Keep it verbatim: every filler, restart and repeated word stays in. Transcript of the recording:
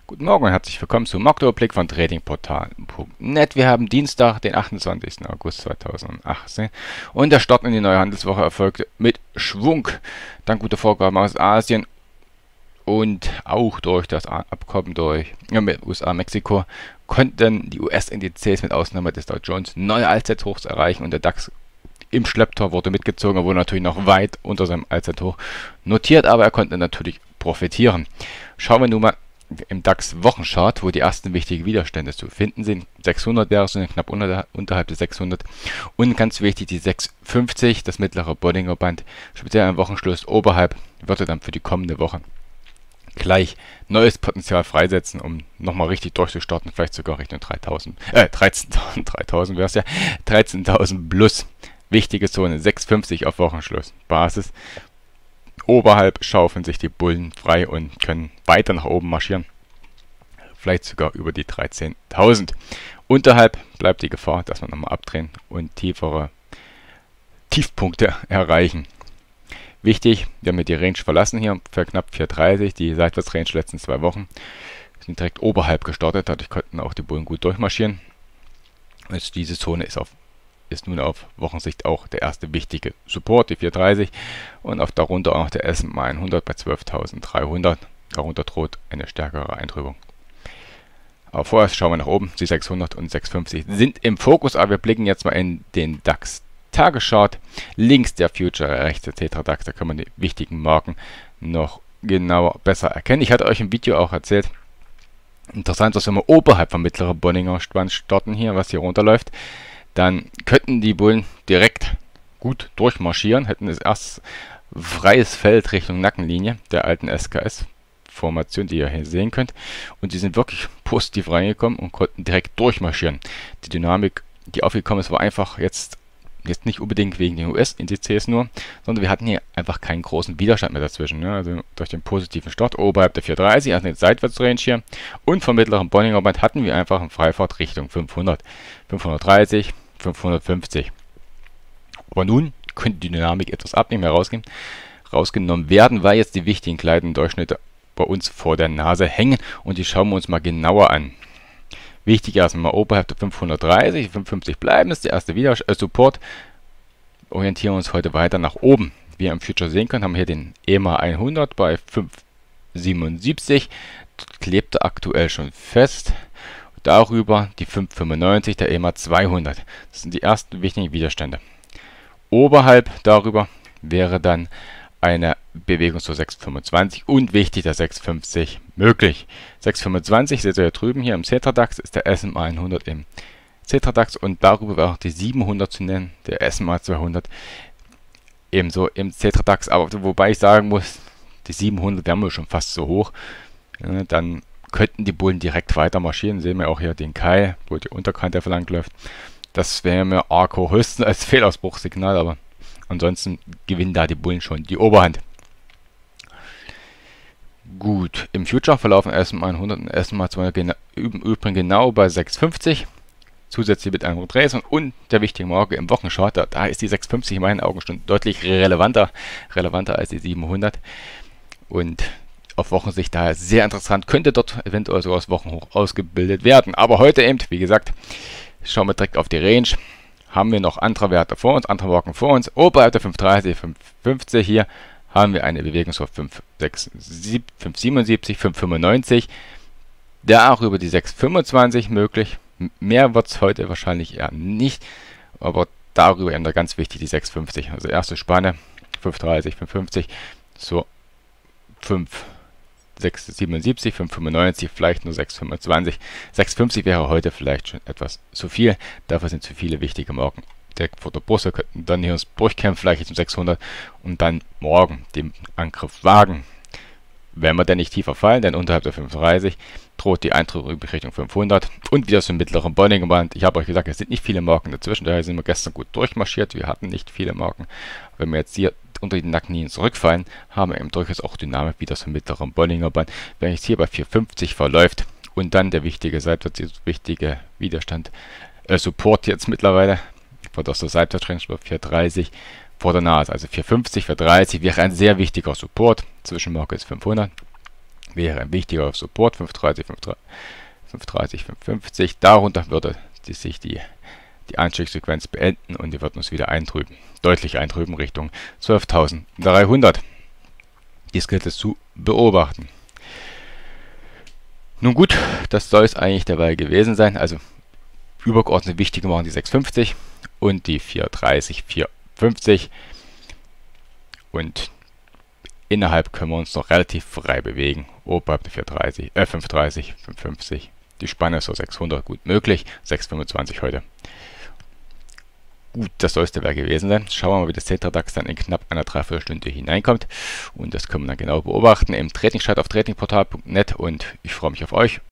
Guten Morgen und herzlich willkommen zum Marktüberblick von tradingportal punkt net. Wir haben Dienstag, den achtundzwanzigsten August zweitausendachtzehn und der Start in die neue Handelswoche erfolgte mit Schwung. Dank guter Vorgaben aus Asien und auch durch das Abkommen durch ja, mit U S A und Mexiko konnten die U S-Indizes mit Ausnahme des Dow Jones neue Allzeithochs erreichen und der DAX im Schlepptau wurde mitgezogen, obwohl natürlich noch weit unter seinem Allzeithoch notiert, aber er konnte natürlich profitieren. Schauen wir nun mal im DAX-Wochenchart, wo die ersten wichtigen Widerstände zu finden sind. sechshundert wäre so knapp unter, unterhalb des sechshundert und ganz wichtig die sechshundertfünfzig, das mittlere Bollinger Band, speziell am Wochenschluss oberhalb, würde dann für die kommende Woche gleich neues Potenzial freisetzen, um nochmal richtig durchzustarten, vielleicht sogar Richtung dreitausend, äh, dreizehntausend, dreitausend wäre es ja, dreizehntausend plus. Wichtige Zone, sechshundertfünfzig auf Wochenschluss, Basis. Oberhalb schaufeln sich die Bullen frei und können weiter nach oben marschieren. Vielleicht sogar über die dreizehntausend. Unterhalb bleibt die Gefahr, dass wir nochmal abdrehen und tiefere Tiefpunkte erreichen. Wichtig, wir haben hier die Range verlassen hier für knapp vierhundertdreißig, die Seitwärtsrange letzten zwei Wochen. Sind direkt oberhalb gestartet, dadurch konnten auch die Bullen gut durchmarschieren. Und diese Zone ist auf ist nun auf Wochensicht auch der erste wichtige Support, die vierhundertdreißig, und auf darunter auch der S und P hundert bei zwölftausenddreihundert. Darunter droht eine stärkere Eintrübung. Aber vorerst schauen wir nach oben. Die sechshundert und sechshundertfünfzig sind im Fokus, aber wir blicken jetzt mal in den DAX-Tageschart. Links der Future, rechts der Tetra-DAX, da kann man die wichtigen Marken noch genauer besser erkennen. Ich hatte euch im Video auch erzählt, interessant, dass wenn wir oberhalb vom mittleren Bollinger Band starten hier, was hier runterläuft, dann könnten die Bullen direkt gut durchmarschieren, hätten es erst freies Feld Richtung Nackenlinie der alten S K S-Formation, die ihr hier sehen könnt. Und die sind wirklich positiv reingekommen und konnten direkt durchmarschieren. Die Dynamik, die aufgekommen ist, war einfach jetzt, jetzt nicht unbedingt wegen den U S-Indizes nur, sondern wir hatten hier einfach keinen großen Widerstand mehr dazwischen. Ne? Also durch den positiven Start oberhalb der vierhundertdreißig, also eine Seitwärtsrange hier, und vom mittleren Bollinger Band hatten wir einfach eine Freifahrt Richtung fünfhundert, fünfhundertdreißig, fünfhundertfünfzig. Aber nun könnte die Dynamik etwas abnehmen, herausgehen, rausgenommen werden, weil jetzt die wichtigen kleinen Durchschnitte bei uns vor der Nase hängen und die schauen wir uns mal genauer an. Wichtig erstmal oberhalb der fünfhundertdreißig, fünfundfünfzig bleiben, ist der erste Widers äh, Support. Orientieren wir uns heute weiter nach oben. Wie ihr im Future sehen könnt, haben wir hier den E M A hundert bei fünf Komma siebenundsiebzig. Dort klebt er aktuell schon fest. Darüber die fünf Komma fünfundneunzig, der E M A zweihundert. Das sind die ersten wichtigen Widerstände. Oberhalb darüber wäre dann eine Bewegung zur sechs Komma fünfundzwanzig und wichtig der sechs Komma fünfzig möglich. sechs Komma fünfundzwanzig seht ihr hier drüben, hier im Tetra-DAX ist der S und P hundert im Tetra-DAX und darüber wäre auch die siebenhundert zu nennen, der S und P zweihundert ebenso im Tetra-DAX. Aber wobei ich sagen muss, die siebenhundert wären wir schon fast so hoch. Ja, dann könnten die Bullen direkt weiter marschieren. Sehen wir auch hier den Keil, wo die Unterkante verlangt läuft. Das wäre mir arg hoch, höchstens als Fehlausbruchssignal, aber ansonsten gewinnen da die Bullen schon die Oberhand. Gut, im Future verlaufen S und P hundert und S und P zweihundert gena im Übrigen genau bei sechs Komma fünfzig. Zusätzlich mit einer Drehung und der wichtigen Marke im Wochenchart. Da, da ist die sechs Komma fünfzig in meinen Augen schon deutlich relevanter, relevanter als die siebenhundert. Und auf Wochensicht daher sehr interessant, könnte dort eventuell sogar das Wochenhoch ausgebildet werden. Aber heute eben, wie gesagt, schauen wir direkt auf die Range. Haben wir noch andere Werte vor uns, andere Marken vor uns. Oberhalb der fünfhundertdreißig, fünfhundertfünfzig hier haben wir eine Bewegung zur fünf Komma siebenundsiebzig, fünf Komma fünfundneunzig. Darüber die sechs Komma fünfundzwanzig möglich. Mehr wird es heute wahrscheinlich eher nicht. Aber darüber eben ganz wichtig die sechs Komma fünfzig. Also erste Spanne fünfhundertdreißig, fünfhundertfünfzig zur fünf sechs Komma siebenundsiebzig, fünf Komma fünfundneunzig, vielleicht nur sechs Komma fünfundzwanzig. sechs Komma fünfzig wäre heute vielleicht schon etwas zu viel. Dafür sind zu viele wichtige Marken direkt vor der Brust. Wir könnten dann hier uns durchkämpfen, vielleicht zum sechshundert und dann morgen den Angriff wagen. Wenn wir denn nicht tiefer fallen, denn unterhalb der fünfunddreißig droht die Eintrübung Richtung fünfhundert und wieder zum mittleren Bollinger Band. Ich habe euch gesagt, es sind nicht viele Marken dazwischen, daher sind wir gestern gut durchmarschiert. Wir hatten nicht viele Marken. Wenn wir jetzt hier unter die Nackenlinien zurückfallen, haben wir eben durchaus auch Dynamik wieder zum mittleren Bollinger Band. Wenn es hier bei vier Komma fünfzig verläuft und dann der wichtige Seitwärts, wichtige Widerstand, äh, Support jetzt mittlerweile, wird aus der Seitwärtsrange bei vier Komma dreißig vor der Nase. Also vier Komma fünfzig, vier Komma dreißig wäre ein sehr wichtiger Support. Zwischenmarke ist fünfhundert. wäre ein wichtiger Support fünf dreißig, fünf dreißig, fünf fünfzig. Darunter würde die, sich die, die Anstiegssequenz beenden und die wird uns wieder eintrüben. Deutlich eintrüben Richtung zwölftausenddreihundert. Dies gilt es zu beobachten. Nun gut, das soll es eigentlich dabei gewesen sein. Also übergeordnet wichtige machen die sechs fünfzig und die vier dreißig, vier fünfzig. Und innerhalb können wir uns noch relativ frei bewegen. Oberhalb der vier dreißig, äh fünf dreißig, fünf fünfzig. Die Spanne ist so sechshundert gut möglich. sechs fünfundzwanzig heute. Gut, das soll es dabei gewesen sein. Schauen wir mal, wie das Xetra DAX dann in knapp einer Dreiviertelstunde hineinkommt. Und das können wir dann genau beobachten im Trading-Chat auf tradingportal punkt net. Und ich freue mich auf euch.